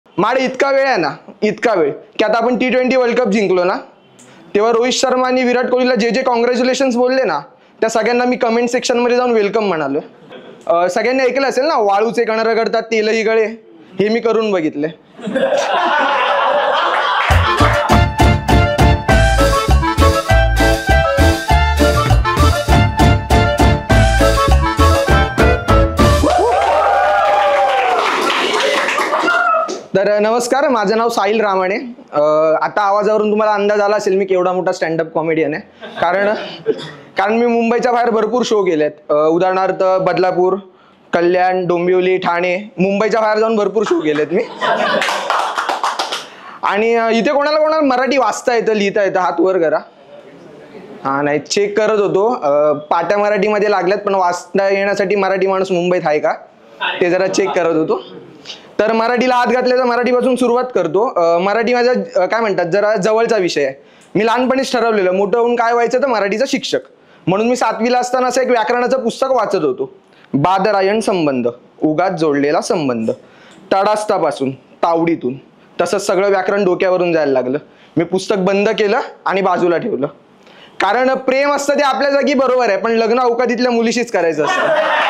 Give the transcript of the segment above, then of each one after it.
माडे इतका वेळ आहे ना, इतका वेळ की आता आपण T20 वर्ल्ड कप जिंकलो ना, तेव्हा रोहित शर्मा आणि विराट कोहलीला जे जे कॉंग्रॅच्युलेशन्स बोलले ना, त्या सगळ्यांना मी कमेंट सेक्शन मध्ये जाऊन वेलकम म्हणालो. सगळ्यांनी ऐकलं असेल ना, वाळूचे कण रगडतात तेलही गळे, हे मी करून बघितले. तर नमस्कार, माझं नाव साहिल रामाणे. आता आवाजावरून तुम्हाला अंदाज आला असेल मी केवढा मोठा स्टँडअप कॉमेडियन आहे. कारण मी मुंबईच्या बाहेर भरपूर शो केलेत. उदाहरणार्थ बदलापूर, कल्याण, डोंबिवली, ठाणे, मुंबईच्या बाहेर जाऊन भरपूर शो केलेत मी. आणि इथे कोणाला मराठी वाचता येतं, लिहिता येतं, हात वर करा. हा, नाही, चेक करत होतो. पाट्या मराठीमध्ये लागल्यात, पण वाचता येण्यासाठी मराठी माणूस मुंबईत आहे का ते जरा चेक करत होतो. तर मराठीला हात घातल्याचा मराठीपासून सुरुवात करतो. मराठी माझा काय म्हणतात जरा जवळचा विषय आहे. मी लहानपणीच ठरवलेलं मोठं होऊन काय व्हायचं तर मराठीचा शिक्षक. म्हणून मी 7वीला असताना असं एक व्याकरणाचं पुस्तक वाचत होतो. बादरायण संबंध, उगाच जोडलेला संबंध, तडास्तापासून तावडीतून, तसंच सगळं व्याकरण डोक्यावरून जायला लागलं. मी पुस्तक बंद केलं आणि बाजूला ठेवलं. कारण प्रेम असतं ते आपल्या जागी बरोबर आहे, पण लग्न अवकातीतल्या मुलीशीच करायचं असतं.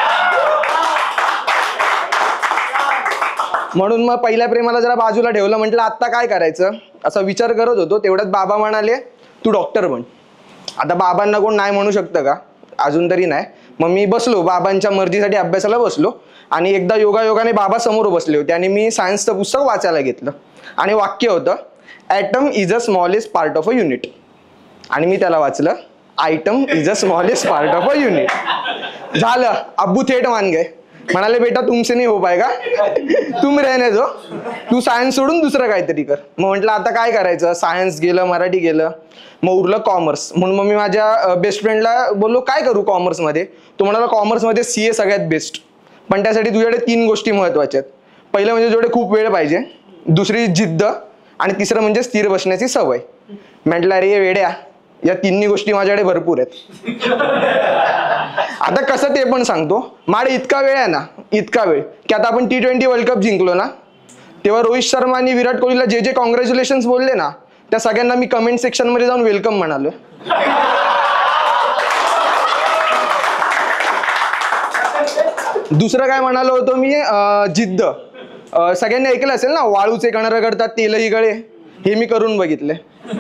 म्हणून मग पहिल्या प्रेमाला जरा बाजूला ठेवलं. म्हटलं आता काय करायचं असा विचार करत होतो. तेवढ्यात बाबा म्हणाले तू डॉक्टर बन. आता बाबांना कोण नाही म्हणू शकतं का? अजून तरी नाही. मग मी बसलो, बाबांच्या मर्जीसाठी अभ्यासाला बसलो. आणि एकदा योगायोगाने बाबा समोर बसले होते आणि मी सायन्सचं पुस्तक वाचायला घेतलं. आणि वाक्य होतं, atom is a smallest part of a unit. आणि मी त्याला वाचलं, item is a smallest part of a unit. झालं, अब्बू थेट मान गए. म्हणाले बेटा तुमसे नाही हो पाएगा, तुम रहने दो, तू सायन्स सोडून दुसरं काहीतरी कर. मग म्हटलं आता काय करायचं, सायन्स गेलं, मराठी गेलं, मग उरलं कॉमर्स. म्हणून मग मी माझ्या बेस्ट फ्रेंडला बोललो काय करू कॉमर्समध्ये. तो म्हणाला कॉमर्समध्ये CA सगळ्यात बेस्ट, पण त्यासाठी तुझ्याकडे 3 गोष्टी महत्त्वाच्या आहेत. पहिलं म्हणजे तुझ्याकडे खूप वेळ पाहिजे, दुसरी जिद्द, आणि तिसरं म्हणजे स्थिर बसण्याची सवय. म्हटलं अरे वेड्या, या 3 गोष्टी माझ्याकडे भरपूर आहेत. आता कसं ते पण सांगतो. माडे इतका वेळ आहे ना, इतका वेळ की आता आपण T20 वर्ल्ड कप जिंकलो ना, तेव्हा रोहित शर्मा आणि विराट कोहलीला जे जे कॉंग्रॅच्युलेशन्स बोलले ना, त्या सगळ्यांना मी कमेंट सेक्शन मध्ये जाऊन वेलकम म्हणालो. दुसरं काय म्हणालो होतो मी, जिद्द. सगळ्यांनी ऐकलं असेल ना, वाळूचे कण रगडतात तेलही गळे, हे मी करून बघितले.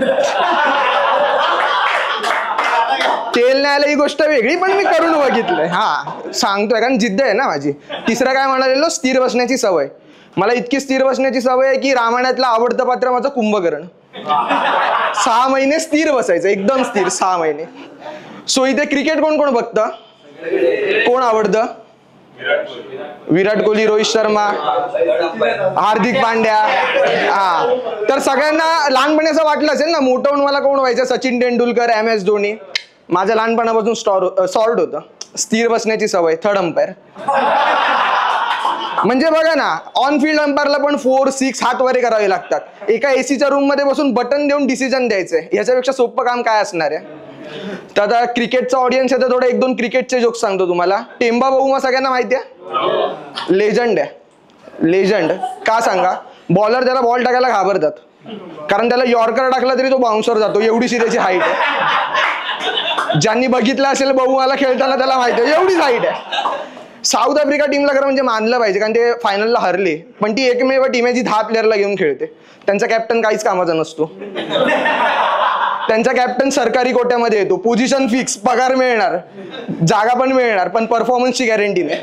तेल न्यायला ही गोष्ट वेगळी, पण मी करून बघितलंय. हा, सांगतोय कारण जिद्द आहे ना माझी. तिसरं काय म्हणालेलो, स्थिर बसण्याची सवय. मला इतकी स्थिर बसण्याची सवय आहे की रामायणातलं आवडतं पात्र माझं कुंभकर्ण. 6 महिने स्थिर बसायचं, एकदम स्थिर 6 महिने. सो इथे क्रिकेट कोण कोण बघतं, कोण आवडतं? विराट कोहली, रोहित शर्मा, हार्दिक पांड्या. हा, तर सगळ्यांना लहानपणी असं वाटलं असेल ना, मोठं होऊन मला कोण व्हायचं, सचिन तेंडुलकर, MS धोनी. माझ्या लहानपणापासून सॉर्ट होतं, स्थिर बसण्याची सवय, 3rd अंपायर. म्हणजे बघा ना, ऑन फील्ड अंपायरला पण 4, 6 हात वरे करावे लागतात. एका ACच्या रूम मध्ये बसून बटन देऊन डिसिजन द्यायचंय, याच्यापेक्षा सोपं काम काय असणार आहे. तर आता क्रिकेटचा ऑडियन्स आहे तर थोडं 1-2 क्रिकेटचे जोक्स सांगतो तुम्हाला. टेंबा बहुमा सगळ्यांना माहिती आहे, लेजंड आहे. लेजंड का सांगा, बॉलर त्याला बॉल टाकायला घाबरतात, कारण त्याला यॉर्कर टाकला तरी तो बाउन्सर जातो, एवढीशी त्याची हाईट आहे. ज्यांनी बघितलं असेल बहुमाला खेळताना त्याला माहिती आहे, एवढीच हाईट आहे. साऊथ आफ्रिका टीमला खरं म्हणजे मानलं पाहिजे, कारण ते फायनलला हरले, पण ती एकमेव टीम आहे जी 10 प्लेअरला घेऊन खेळते. त्यांचा कॅप्टन काहीच कामाचा नसतो. त्यांचा कॅप्टन सरकारी कोट्यामध्ये येतो, पोझिशन फिक्स, पगार मिळणार, जागा पण मिळणार, पण परफॉर्मन्सची गॅरंटी नाही.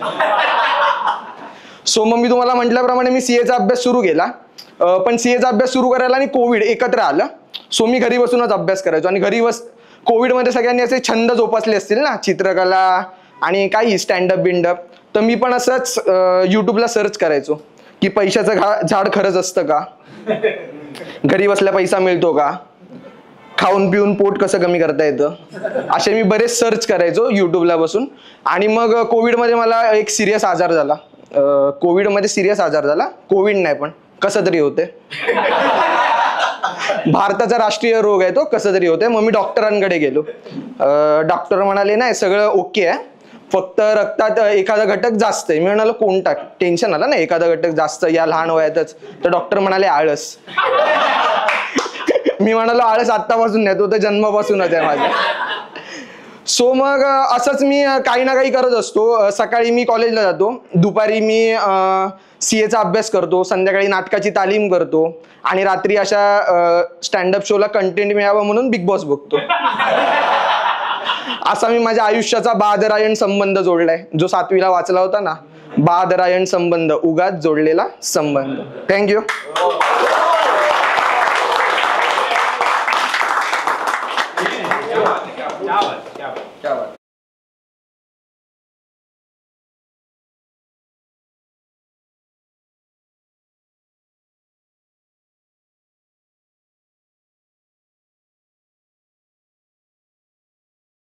सो मग मी तुम्हाला म्हटल्याप्रमाणे मी CAचा अभ्यास सुरू केला. पण CAचा अभ्यास सुरू करायला आणि कोविड एकत्र आलं. सो मी घरी बसूनच अभ्यास करायचो. आणि घरी कोविडमध्ये सगळ्यांनी असे छंद जोपासले असतील ना, चित्रकला आणि काही स्टँडअप बिंडअप. तर मी पण असंच यूट्यूबला सर्च करायचो की पैशाचं झाड खरंच असतं का, घरी बसल्या पैसा मिळतो का, खाऊन पिऊन पोट कसं कमी करता येतं, असे मी बरेच सर्च करायचो यूट्यूबला बसून. आणि मग कोविडमध्ये मला एक सिरियस आजार झाला. कोविडमध्ये सिरियस आजार झाला, कोविड नाही पण कसं तरी होते. भारताचा राष्ट्रीय रोग आहे तो, कसं तरी होते. मग मी डॉक्टरांकडे गेलो. डॉक्टर म्हणाले नाही सगळं ओके आहे, फक्त रक्तात एखादा घटक जास्त आहे. मी म्हणालो कोणता? टेन्शन आलं ना, एखादा घटक जास्त या लहान वयातच. तर डॉक्टर म्हणाले आळस. मी म्हणालो आळस आत्तापासून नाही, तो तर जन्मापासूनच आहे माझ्या. सो मग असंच मी काही ना काही करत असतो. सकाळी मी कॉलेजला जातो, दुपारी मी CA चा अभ्यास करतो, संध्याकाळी नाटकाची तालीम करतो आणि रात्री अशा स्टँडअप शोला कंटेंट मिळावं म्हणून बिग बॉस बघतो. असा मी माझ्या आयुष्याचा बादरायण संबंध जोडलाय. जो 7वीला वाचला होता ना, बादरायण संबंध, उगाच जोडलेला संबंध. थँक्यू.